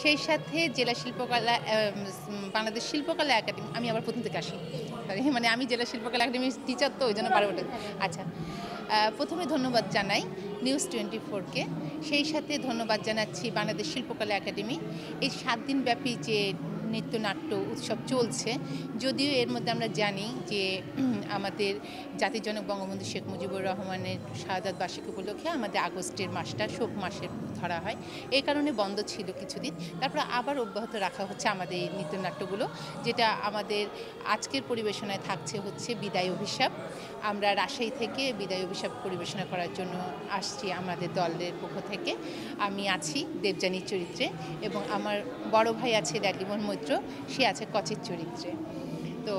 সেই সাথে জেলা শিল্পকলা বাংলাদেশ শিল্পকলা একাডেমি, আমি আবার প্রথম থেকে আসি, মানে আমি জেলা শিল্পকলা একাডেমির টিচার, তো ওই জন্য পারে ওঠে। আচ্ছা, প্রথমে ধন্যবাদ জানাই নিউজ 24-কে, সেই সাথে ধন্যবাদ জানাচ্ছি বাংলাদেশ শিল্পকলা একাডেমি। এই 7 দিনব্যাপী যে নৃত্যনাট্য উৎসব চলছে, যদিও এর মধ্যে আমরা জানি যে আমাদের জাতির জনক বঙ্গবন্ধু শেখ মুজিবুর রহমানের শাহাদাত বার্ষিকী উপলক্ষে আমাদের আগস্টের মাসটা শোক মাসে ধরা হয়, এই কারণে বন্ধ ছিল কিছুদিন। তারপরে আবার অব্যাহত রাখা হচ্ছে আমাদের এই নৃত্যনাট্যগুলো, যেটা আমাদের আজকের পরিবেশনায় থাকছে হচ্ছে বিদায় অভিশাপ। আমরা রাজশাহী থেকে বিদায় অভিশাপ পরিবেশনা করার জন্য আসছি আমাদের দলের পক্ষ থেকে। আমি আছি দেবযানীর চরিত্রে এবং আমার বড় ভাই আছে লালিমন মৈত্র, সে আছে কচের চরিত্রে। তো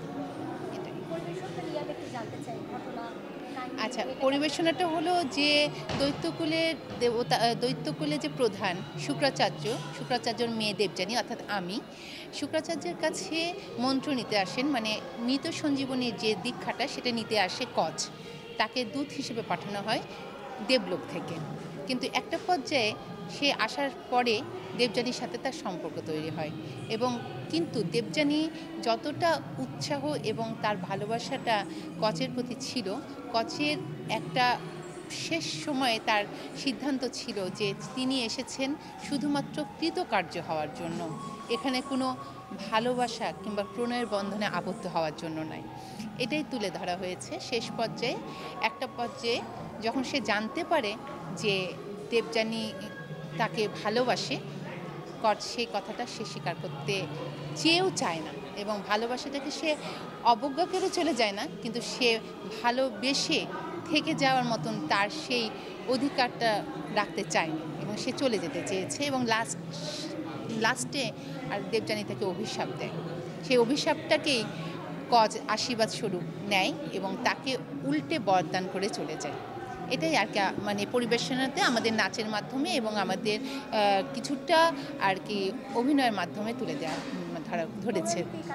আচ্ছা, পরিবেশনাটা হলো যে দৈত্যকুলের দেবতা, দৈত্যকুলে যে প্রধান শুক্রাচার্যর মেয়ে দেবযানী, অর্থাৎ আমি শুক্রাচার্যের কাছে মন্ত্র নিতে আসেন, মানে মৃত সঞ্জীবনীর যে দীক্ষাটা সেটা নিতে আসে কচ। তাকে দূত হিসেবে পাঠানো হয় দেবলোক থেকে, কিন্তু একটা পর্যায়ে সে আসার পরে দেবযানীর সাথে তার সম্পর্ক তৈরি হয়, এবং কিন্তু দেবযানী যতটা উৎসাহ এবং তার ভালোবাসাটা কচের প্রতি ছিল, কচের একটা শেষ সময়ে তার সিদ্ধান্ত ছিল যে তিনি এসেছেন শুধুমাত্র কৃতকার্য হওয়ার জন্য, এখানে কোনো ভালোবাসা কিংবা প্রণয়ের বন্ধনে আবদ্ধ হওয়ার জন্য নয়। এটাই তুলে ধরা হয়েছে। শেষ পর্যায়ে একটা পর্যায়ে যখন সে জানতে পারে যে দেবযানী তাকে ভালোবাসে, কচ সেই কথাটা সে স্বীকার করতে চেয়েও চায় না, এবং ভালোবাসাটাকে সে অবজ্ঞা করে চলে যায় না, কিন্তু সে ভালোবেসে থেকে যাওয়ার মতন তার সেই অধিকারটা রাখতে চায়নি এবং সে চলে যেতে চেয়েছে, এবং লাস্টে আর দেবযানী তাকে অভিশাপ দেয়। সেই অভিশাপটাকেই কচ আশীর্বাদ স্বরূপ নেয় এবং তাকে উল্টে বরদান করে চলে যায়। এটাই আর কি, মানে পরিবেশনাতে আমাদের নাচের মাধ্যমে এবং আমাদের কিছুটা আর কি অভিনয়ের মাধ্যমে তুলে দেওয়া ধরেছে।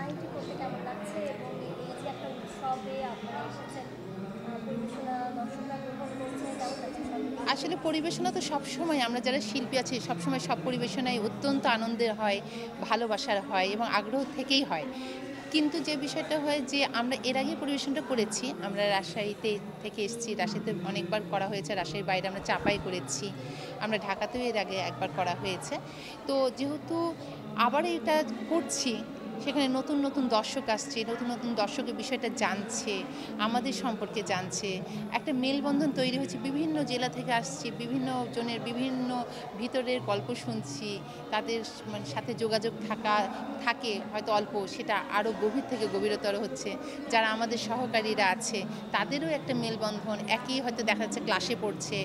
আসলে পরিবেশনা তো সবসময়, আমরা যারা শিল্পী আছি সবসময় সব পরিবেশনাই অত্যন্ত আনন্দের হয়, ভালোবাসার হয় এবং আগ্রহ থেকেই হয়। কিন্তু যে বিষয়টা হয় যে আমরা এর আগে পরিবেশনটা করেছি, আমরা রাজশাহীতে থেকে এসেছি, রাজশাহীতে অনেকবার করা হয়েছে, রাজশাহীর বাইরে আমরা চাপাই করেছি, আমরা ঢাকাতেও এর আগে একবার করা হয়েছে। তো যেহেতু আবার এটা করছি, সেখানে নতুন নতুন দর্শক আসছে, নতুন নতুন দর্শকের বিষয়টা জানছে, আমাদের সম্পর্কে জানছে, একটা মেলবন্ধন তৈরি হচ্ছে, বিভিন্ন জেলা থেকে আসছে, বিভিন্ন জনের বিভিন্ন ভিতরের গল্প শুনছি, তাদের মানে সাথে যোগাযোগ থাকে হয়তো অল্প, সেটা আরও গভীর থেকে গভীরতর হচ্ছে। যারা আমাদের সহকারীরা আছে তাদেরও একটা মেলবন্ধন, একই হয়তো দেখা যাচ্ছে ক্লাসে পড়ছে,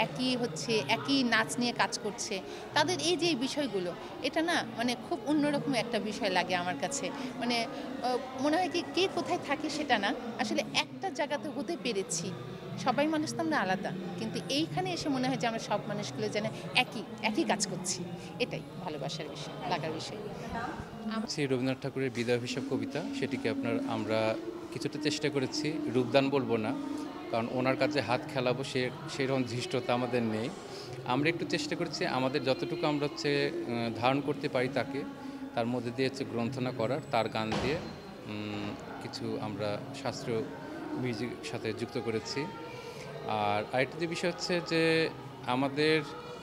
একই নাচ নিয়ে কাজ করছে, তাদের এই যে বিষয়গুলো, এটা না মানে খুব অন্যরকম একটা বিষয় লাগে আমার কাছে। মানে মনে হয় কি কে কোথায় থাকে সেটা না, আসলে একটা জায়গাতে হতে পেরেছি। সবাই মানুষ তো আমরা আলাদা, কিন্তু এইখানে এসে মনে হয় যে আমরা সব মানুষগুলো যেন একই কাজ করছি। এটাই ভালোবাসার বিষয়, লাগার বিষয়। সেই রবীন্দ্রনাথ ঠাকুরের বিদায় অভিশাপ কবিতা, সেটিকে আমরা কিছুটা চেষ্টা করেছি, রূপদান বলবো না, কারণ ওনার কাছে হাত খেলাবো সেরকম ধৃষ্টতা আমাদের নেই। আমরা একটু চেষ্টা করছি আমাদের যতটুকু আমরা ধারণ করতে পারি তার মধ্যে দিয়ে গ্রন্থনা করার, তার গান দিয়ে কিছু আমরা শাস্ত্রীয় মিউজিক সাথে যুক্ত করেছি। আর আরেকটি যে বিষয় হচ্ছে যে আমাদের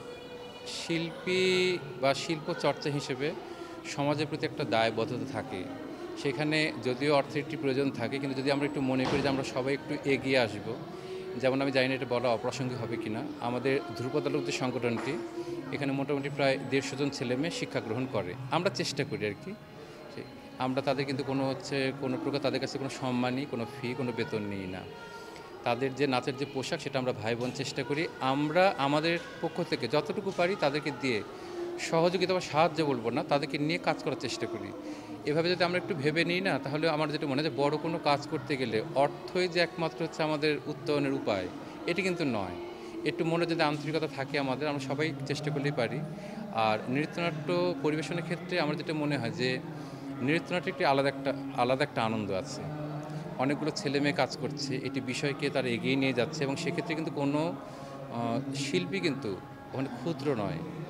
শিল্পী বা শিল্প চর্চা হিসেবে সমাজের প্রতি একটা দায়বদ্ধতা থাকে। সেখানে যদিও অর্থের একটি প্রয়োজন থাকে, কিন্তু যদি আমরা একটু মনে করি যে আমরা সবাই একটু এগিয়ে আসব, যেমন আমি জানি না এটা বলা অপ্রাসঙ্গিক হবে কি না, আমাদের ধ্রুপদ আলোক যে সংগঠনটি, এখানে মোটামুটি প্রায় 150 জন ছেলেমেয়ে শিক্ষা গ্রহণ করে। আমরা চেষ্টা করি আর কি, আমরা তাদের কিন্তু কোনো প্রকার তাদের কাছে কোনো সম্মানই, কোনো ফি, কোনো বেতন নিই না। তাদের যে নাচের যে পোশাক, সেটা আমরা ভাই বোন চেষ্টা করি আমরা আমাদের পক্ষ থেকে যতটুকু পারি তাদেরকে দিয়ে সহযোগিতা বা সাহায্য বলবো না, তাদেরকে নিয়ে কাজ করার চেষ্টা করি। এভাবে যদি আমরা একটু ভেবে নিই না, তাহলে আমার যেটা মনে হয় যে বড় কোনো কাজ করতে গেলে অর্থই যে একমাত্র আমাদের উত্তরণের উপায়, এটি কিন্তু নয়। একটু মনে যদি আন্তরিকতা থাকে আমরা সবাই চেষ্টা করলেই পারি। আর নৃত্যনাট্য পরিবেশনের ক্ষেত্রে আমার যেটা মনে হয় যে নৃত্যনাট্যে একটি আলাদা একটা আনন্দ আছে। অনেকগুলো ছেলে মেয়ে কাজ করছে, এটি বিষয়কে তারা এগিয়ে নিয়ে যাচ্ছে, এবং সেক্ষেত্রে কিন্তু কোনো শিল্পী কিন্তু ওখানে ক্ষুদ্র নয়।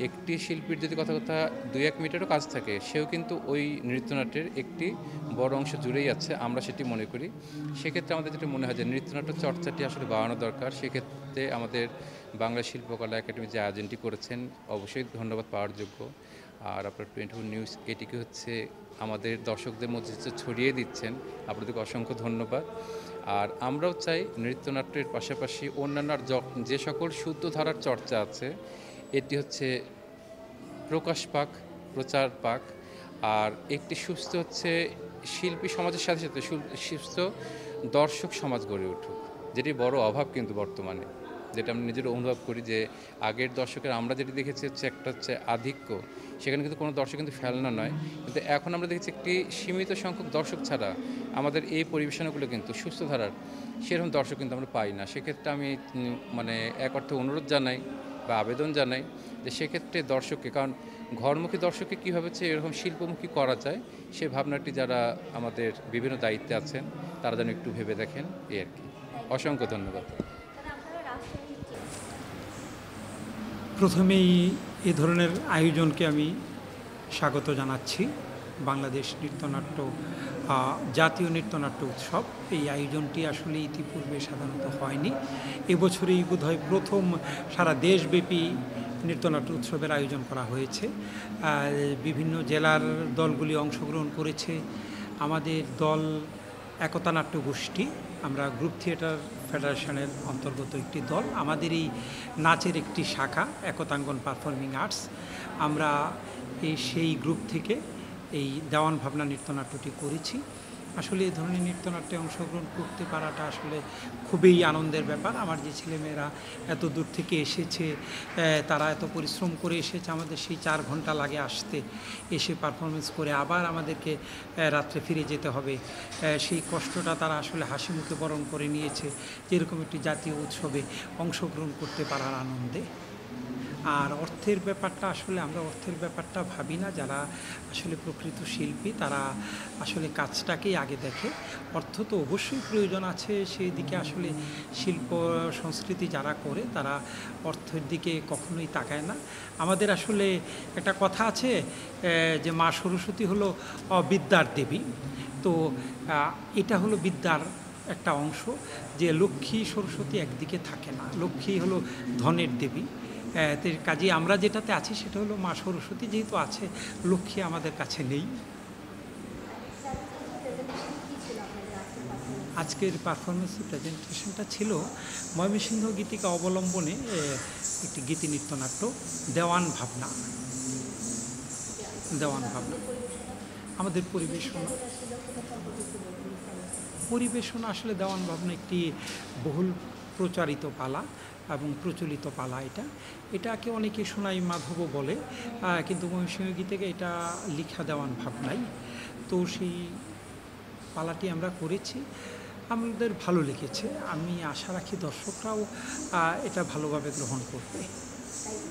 একটি শিল্পীর যদি কথা 2-1 মিটারও কাজ থাকে, সেও কিন্তু ওই নৃত্যনাট্যের একটি বড় অংশ জুড়েই আছে, আমরা সেটি মনে করি। সেক্ষেত্রে আমাদের যেটা মনে হয় যে নৃত্যনাট্য চর্চাটি আসলে বাড়ানো দরকার। সেক্ষেত্রে আমাদের বাংলা শিল্পকলা একাডেমি যে আয়োজনটি করেছেন, অবশ্যই ধন্যবাদ পাওয়ার যোগ্য। আর আপনার 24 নিউজ এটিকে হচ্ছে আমাদের দর্শকদের মধ্যে যে ছড়িয়ে দিচ্ছেন, আপনাদেরকে অসংখ্য ধন্যবাদ। আর আমরাও চাই নৃত্যনাট্যের পাশাপাশি অন্যান্য যে সকল শুদ্ধ ধারার চর্চা আছে, এটি হচ্ছে প্রকাশ পাক, প্রচার পাক। আর একটি সুস্থ হচ্ছে শিল্পী সমাজের সাথে সাথে সুস্থ দর্শক সমাজ গড়ে উঠুক, যেটি বড় অভাব কিন্তু বর্তমানে, যেটা আমরা নিজেরা অনুভব করি যে আগের দর্শকের আমরা যেটি দেখেছি হচ্ছে একটা হচ্ছে আধিক্য, সেখানে কিন্তু কোনো দর্শক কিন্তু ফেলনা নয়, কিন্তু এখন আমরা দেখেছি একটি সীমিত সংখ্যক দর্শক ছাড়া আমাদের এই পরিবেশনাগুলো কিন্তু সুস্থ ধারার সেরকম দর্শক কিন্তু আমরা পাই না। সেক্ষেত্রে আমি মানে এক অর্থে অনুরোধ জানাই বা আবেদন জানাই যে সেক্ষেত্রে দর্শককে, কারণ ঘরমুখী দর্শককে কীভাবে হচ্ছে এরকম শিল্পমুখী করা যায়, সে ভাবনাটি যারা আমাদের বিভিন্ন দায়িত্বে আছেন তারা যেন একটু ভেবে দেখেন, এই আর কি। অসংখ্য ধন্যবাদ। প্রথমেই এ ধরনের আয়োজনকে আমি স্বাগত জানাচ্ছি। বাংলাদেশ নৃত্যনাট্য জাতীয় নৃত্যনাট্য উৎসব, এই আয়োজনটি আসলে ইতিপূর্বে সাধারণত হয়নি। এবছরেই বোধহয় প্রথম সারা দেশব্যাপী নৃত্যনাট্য উৎসবের আয়োজন করা হয়েছে। বিভিন্ন জেলার দলগুলি অংশগ্রহণ করেছে। আমাদের দল একতা নাট্য গোষ্ঠী, আমরা গ্রুপ থিয়েটার ফেডারেশনের অন্তর্গত একটি দল। আমাদের এই নাচের একটি শাখা একতাঙ্গন পারফর্মিং আর্টস। আমরা সেই গ্রুপ থেকে এই দেওয়ান ভাবনা নৃত্যনাট্যটি করেছি। আসলে এই ধরনের নৃত্যনাট্যে অংশগ্রহণ করতে পারাটা আসলে খুবই আনন্দের ব্যাপার। আমার যে ছেলেমেয়েরা এত দূর থেকে এসেছে, তারা এত পরিশ্রম করে এসেছে, আমাদের সেই 4 ঘন্টা লাগে আসতে, এসে পারফরমেন্স করে আবার আমাদেরকে রাত্রে ফিরে যেতে হবে, সেই কষ্টটা তারা আসলে হাসি মুখে বরণ করে নিয়েছে যেরকম একটি জাতীয় উৎসবে অংশগ্রহণ করতে পারার আনন্দে। আর অর্থের ব্যাপারটা আসলে আমরা অর্থের ব্যাপারটা ভাবি না। যারা আসলে প্রকৃত শিল্পী তারা আসলে কাজটাকেই আগে দেখে। অর্থ তো অবশ্যই প্রয়োজন আছে, সেই দিকে আসলে শিল্প সংস্কৃতি যারা করে তারা অর্থের দিকে কখনোই তাকায় না। আমাদের আসলে একটা কথা আছে যে মা সরস্বতী হলো বিদ্যার দেবী। তো এটা হলো বিদ্যার একটা অংশ, যে লক্ষ্মী সরস্বতী একদিকে থাকে না। লক্ষ্মী হলো ধনের দেবী, কাজে আমরা যেটাতে আছি সেটা হলো মা সরস্বতী যেহেতু আছে, লক্ষ্মী আমাদের কাছে নেই। আজকের পারফরমেন্স প্রেজেন্টেশনটা ছিল ময়মনসিংহ গীতিকা অবলম্বনে একটি গীতি নৃত্যনাট্য দেওয়ান ভাবনা। দেওয়ান ভাবনা আমাদের পরিবেশনা আসলে দেওয়ান ভাবনা একটি বহুল প্রচারিত পালা এবং প্রচলিত পালা। এটাকে অনেকে সোনাই মাধবও বলে, কিন্তু ময়মনসিংহ গীতিকে এটা লিখা দেওয়ান ভাবনাই। তো সেই পালাটি আমরা করেছি, আমাদের ভালো লেগেছে। আমি আশা রাখি দর্শকরাও এটা ভালোভাবে গ্রহণ করবে।